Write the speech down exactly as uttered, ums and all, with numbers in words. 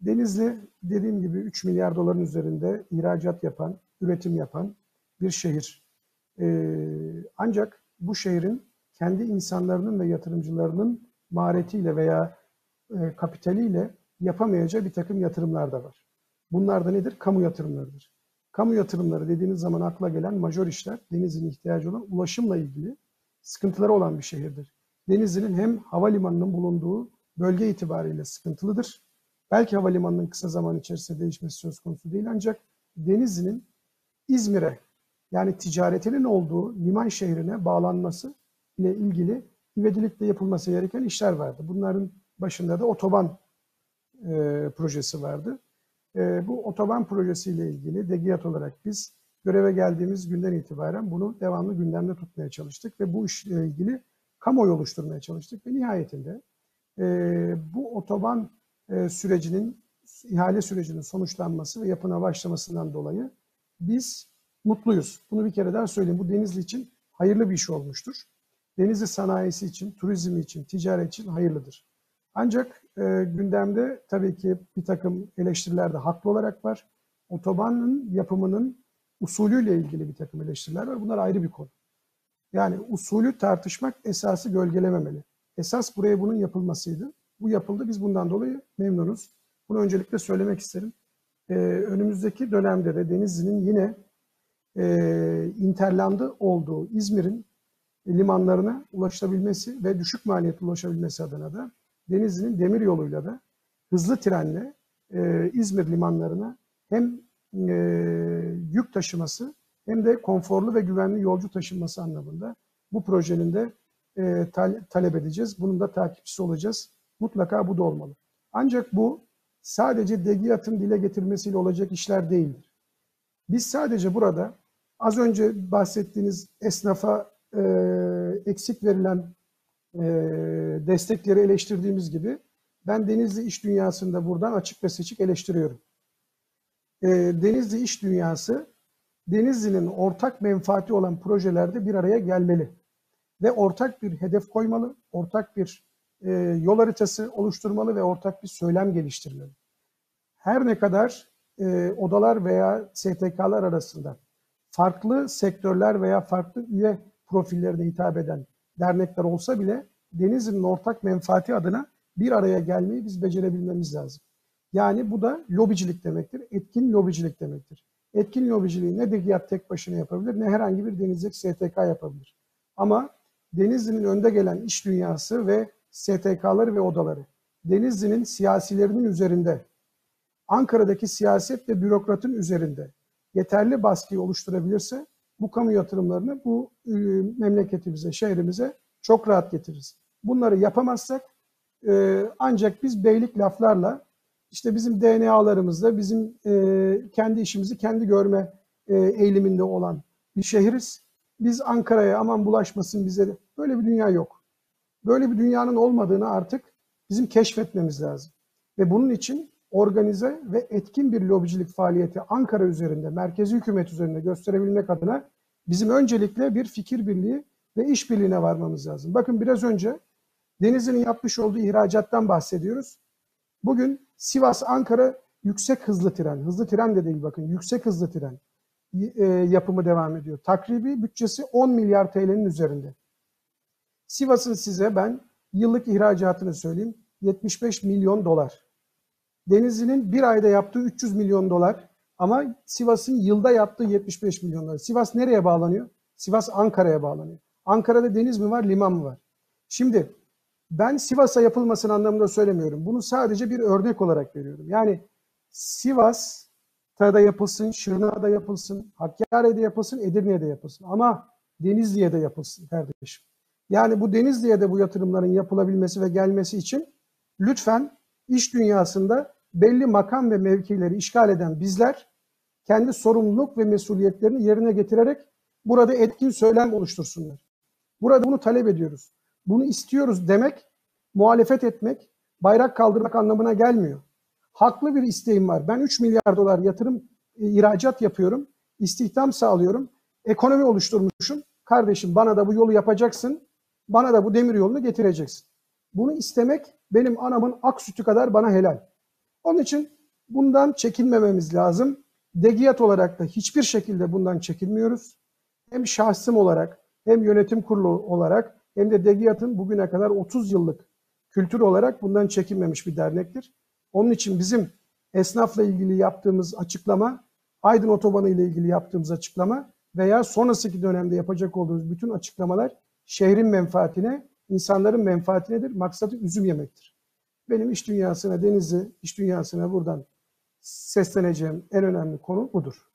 Denizli dediğim gibi üç milyar doların üzerinde ihracat yapan, üretim yapan bir şehir. Ee, ancak bu şehrin kendi insanlarının ve yatırımcılarının maharetiyle veya e, kapitaliyle yapamayacağı bir takım yatırımlar da var. Bunlar da nedir? Kamu yatırımlarıdır. Kamu yatırımları dediğiniz zaman akla gelen majör işler, Denizli'nin ihtiyacı olan ulaşımla ilgili sıkıntıları olan bir şehirdir. Denizli'nin hem havalimanının bulunduğu bölge itibariyle sıkıntılıdır. Belki havalimanının kısa zaman içerisinde değişmesi söz konusu değil, ancak Denizli'nin İzmir'e, yani ticaretinin olduğu liman şehrine bağlanması ile ilgili ivedilikle yapılması gereken işler vardı. Bunların başında da otoban e, projesi vardı. E, bu otoban projesiyle ilgili DEGİAT olarak biz göreve geldiğimiz günden itibaren bunu devamlı gündemde tutmaya çalıştık ve bu işle ilgili kamuoyu oluşturmaya çalıştık ve nihayetinde e, bu otoban e, sürecinin, ihale sürecinin sonuçlanması ve yapına başlamasından dolayı biz mutluyuz. Bunu bir kere daha söyleyeyim. Bu Denizli için hayırlı bir iş olmuştur. Denizli sanayisi için, turizmi için, ticaret için hayırlıdır. Ancak e, gündemde tabii ki bir takım eleştiriler de haklı olarak var. Otobanın yapımının usulüyle ilgili bir takım eleştiriler var. Bunlar ayrı bir konu. Yani usulü tartışmak esası gölgelememeli. Esas buraya bunun yapılmasıydı. Bu yapıldı. Biz bundan dolayı memnunuz. Bunu öncelikle söylemek isterim. Ee, önümüzdeki dönemde de Denizli'nin yine e, interlandı olduğu İzmir'in limanlarına ulaşılabilmesi ve düşük maliyetli ulaşabilmesi adına da Denizli'nin demir yoluyla da hızlı trenle e, İzmir limanlarına hem e, yük taşıması hem de konforlu ve güvenli yolcu taşınması anlamında bu projenin de e, tal talep edeceğiz. Bunun da takipçisi olacağız. Mutlaka bu da olmalı. Ancak bu sadece DEGİAT'ın dile getirmesiyle olacak işler değildir. Biz sadece burada az önce bahsettiğiniz esnafa e, eksik verilen e, destekleri eleştirdiğimiz gibi ben Denizli iş dünyasında buradan açık ve seçik eleştiriyorum. E, Denizli iş dünyası Denizli'nin ortak menfaati olan projelerde bir araya gelmeli ve ortak bir hedef koymalı, ortak bir e, yol haritası oluşturmalı ve ortak bir söylem geliştirmeli. Her ne kadar e, odalar veya S T K'lar arasında farklı sektörler veya farklı üye profillerine hitap eden dernekler olsa bile Denizli'nin ortak menfaati adına bir araya gelmeyi biz becerebilmemiz lazım. Yani bu da lobicilik demektir, etkin lobicilik demektir. Etkin lobiciliği ne DEGİAT tek başına yapabilir, ne herhangi bir Denizli S T K yapabilir. Ama Denizli'nin önde gelen iş dünyası ve S T K'ları ve odaları, Denizli'nin siyasilerinin üzerinde, Ankara'daki siyaset ve bürokratın üzerinde yeterli baskıyı oluşturabilirse bu kamu yatırımlarını bu e, memleketimize, şehrimize çok rahat getiririz. Bunları yapamazsak e, ancak biz beylik laflarla, işte bizim D N A'larımızda bizim e, kendi işimizi kendi görme e, eğiliminde olan bir şehiriz. Biz Ankara'ya aman bulaşmasın bize de. Böyle bir dünya yok. Böyle bir dünyanın olmadığını artık bizim keşfetmemiz lazım. Ve bunun için organize ve etkin bir lobicilik faaliyeti Ankara üzerinde, merkezi hükümet üzerinde gösterebilmek adına bizim öncelikle bir fikir birliği ve işbirliğine varmamız lazım. Bakın biraz önce Denizli'nin yapmış olduğu ihracattan bahsediyoruz. Bugün Sivas-Ankara yüksek hızlı tren, hızlı tren de değil bakın, yüksek hızlı tren e, yapımı devam ediyor. Takribi bütçesi on milyar T L'nin üzerinde. Sivas'ın size ben yıllık ihracatını söyleyeyim, yetmiş beş milyon dolar. Denizli'nin bir ayda yaptığı üç yüz milyon dolar ama Sivas'ın yılda yaptığı yetmiş beş milyon dolar. Sivas nereye bağlanıyor? Sivas Ankara'ya bağlanıyor. Ankara'da deniz mi var, liman mı var? Şimdi ben Sivas'a yapılmasını anlamında söylemiyorum. Bunu sadece bir örnek olarak veriyorum. Yani Sivas'ta da yapılsın, Şırnak'ta yapılsın, Hakkari'de yapılsın, Edirne'de yapılsın. Ama Denizli'ye de yapılsın kardeşim. Yani bu Denizli'ye de bu yatırımların yapılabilmesi ve gelmesi için lütfen iş dünyasında belli makam ve mevkileri işgal eden bizler kendi sorumluluk ve mesuliyetlerini yerine getirerek burada etkin söylem oluştursunlar. Burada bunu talep ediyoruz. Bunu istiyoruz demek, muhalefet etmek, bayrak kaldırmak anlamına gelmiyor. Haklı bir isteğim var. Ben üç milyar dolar yatırım, e, ihracat yapıyorum, istihdam sağlıyorum, ekonomi oluşturmuşum. Kardeşim bana da bu yolu yapacaksın, bana da bu demir yolunu getireceksin. Bunu istemek benim anamın ak sütü kadar bana helal. Onun için bundan çekinmememiz lazım. DEGİAD olarak da hiçbir şekilde bundan çekinmiyoruz. Hem şahsım olarak hem yönetim kurulu olarak hem de DEGİAD'ın bugüne kadar otuz yıllık kültür olarak bundan çekinmemiş bir dernektir. Onun için bizim esnafla ilgili yaptığımız açıklama, Aydın Otobanı ile ilgili yaptığımız açıklama veya sonrasındaki dönemde yapacak olduğumuz bütün açıklamalar şehrin menfaatine, insanların menfaatinedir. Maksadı üzüm yemektir. Benim iş dünyasına, Denizli iş dünyasına buradan sesleneceğim en önemli konu budur.